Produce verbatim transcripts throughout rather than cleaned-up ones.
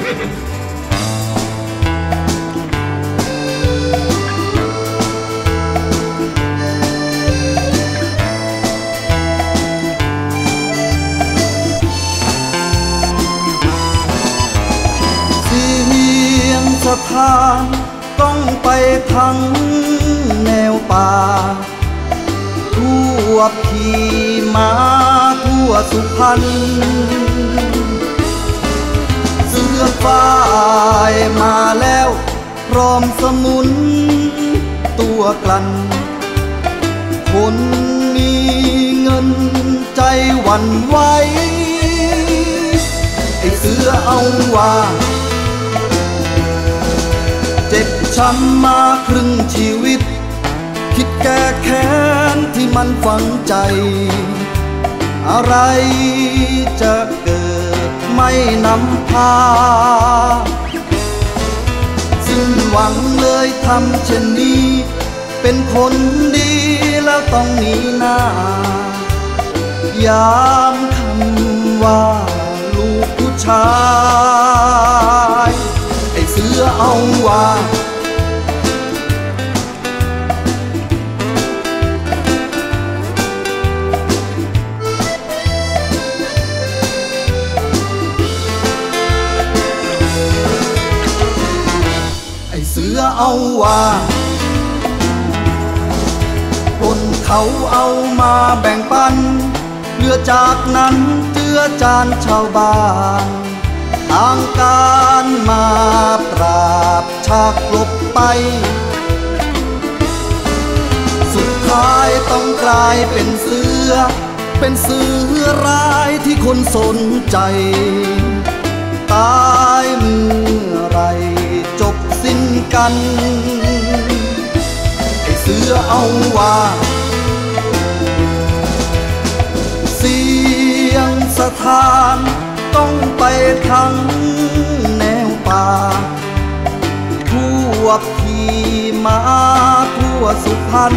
สถานต้องไปทั้งแนวป่าทั่วขี่มาทั่วสุพรรณเสื้อฝ้ายมาแล้วพร้อมสมุนตัวกลั่นคนมีเงินใจหวั่นไหวไอ้เสือเอาว่าเจ็บช้ำมาครึ่งชีวิตคิดแก้แค้นที่มันฝังใจอะไรจะเกิดไม่นำพาสิ้นหวังเลยทำเช่นนี้เป็นคนดีแล้วต้องหนีหน้ายามคำว่าลูกผู้ชายไอ้เสือเอาว่าไอ้เสือเอาว่าคนเขาเอามาแบ่งปันเหลือจากนั้นเจือจานชาวบ้านทางการมาปราบฉากลบไปสุดท้ายต้องกลายเป็นเสือเป็นเสือร้ายที่คนสนใจตายเมื่อไรจบสิ้นกันไอ้เสือเอาว่าเสียงสถานต้องไปทั้งแนวป่าทั่วขี่มาทั่วสุพรรณ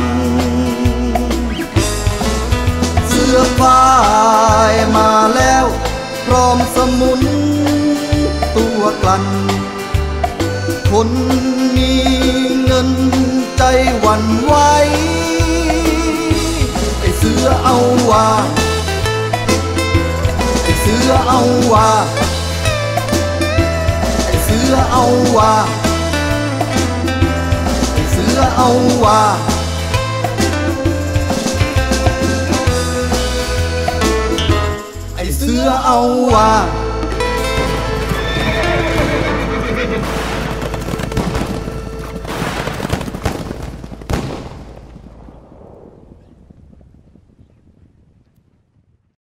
เสื้อฝ้ายมาแล้วพร้อมสมุนตัวกลั่นคนมีเงินใจหวั่นไหวไอ้เสือเอาว่าเสือเอาว่าไอ้เสือเอาว่าไอ้เสือเอาว่าไอ้เสือเอาว่า